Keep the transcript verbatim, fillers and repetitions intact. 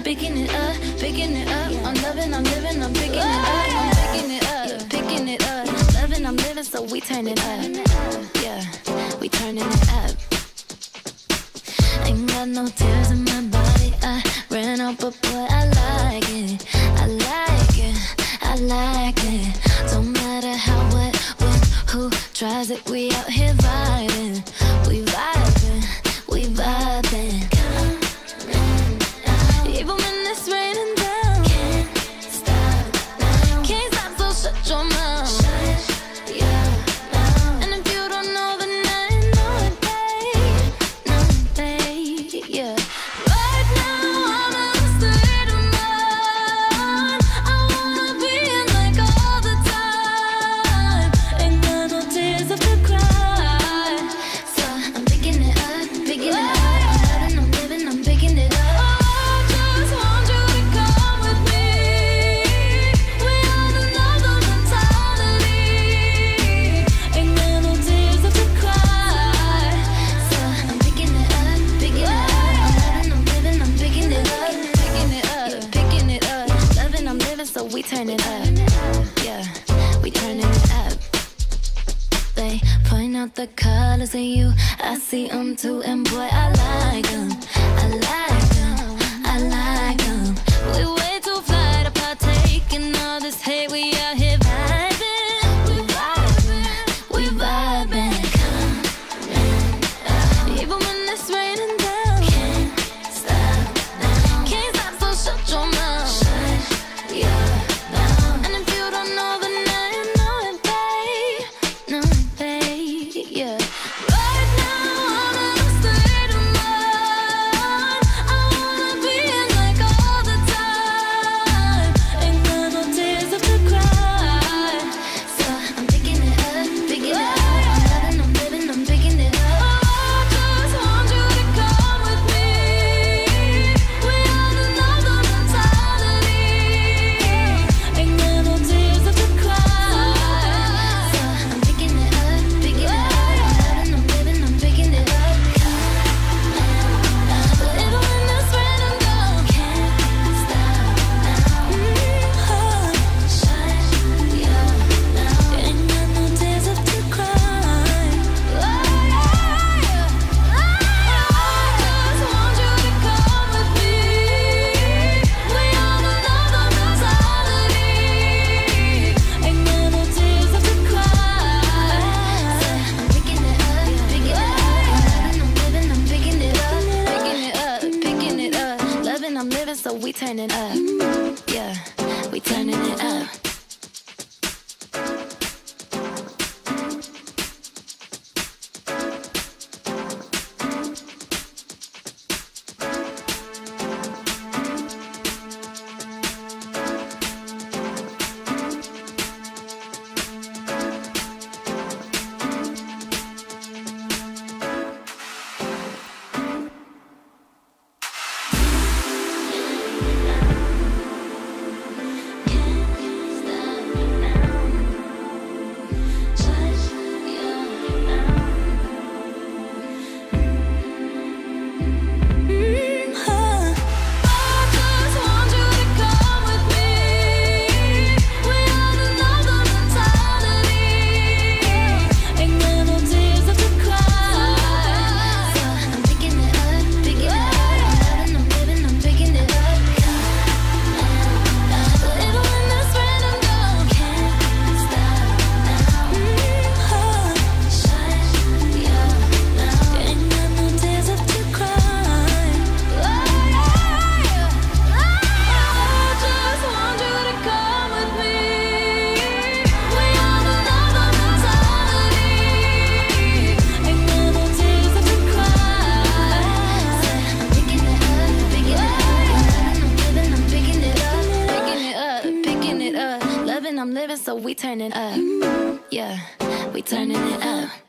picking it up, picking it up. I'm loving, I'm living, I'm picking it up, I'm picking it up, picking it up. Loving, I'm living, so we turn it up. Yeah, we turning it up. Ain't got no tears in my body. I ran out, but boy, I like it. I like it, I like it. Don't matter how, what, when, who tries it. We out here vibing, we vibing, we vibing. Even when it's raining down, can't stop now. Can't stop, so shut your mouth. Shut your mouth. And if you don't know, then I know it, babe. Know it, babe, yeah. Right now, I'm in a state of mind. I wanna be in like all the time. Ain't got no tears left to cry. So I'm picking it up, picking it up. I'm loving, I'm living, I'm picking it up. So we turn it up, yeah, we turning it up. They point out the colors in you, I see them too, and boy, I like them, I like them, I like them. We way too fly to partake in all this hate, we out here vibing, we vibing, we vibing. Even when it's raining down, can't stop now. Can't stop, so shut your mouth. Yeah. And if you don't know, then I know it, babe. Know it, babe, yeah. Right now, I'm in a state of mind. I wanna be in like all the time. Ain't got no tears left to cry. So I'm picking it up, picking it up. I'm loving, I'm living, I'm picking it up. Oh, I just want you to come with me. We have another mentality. Ain't got no tears left to cry. So I'm picking it up, picking it up. I'm loving, I'm living, I'm picking it up. But even when it's raining down, can't stop now. Mm-hmm. Shut your mouth. Ain't got no tears left to cry. Oh, yeah. I just want you to come with me. We on another mentality. Ain't got no tears left to cry. So I'm picking it up, picking it up. I'm loving, I'm living, I'm picking it up, picking it up, picking it up. Loving, I'm living, so we turn it up. Yeah, we turning it up. I'm living, so we turning up. Yeah, we turning it up.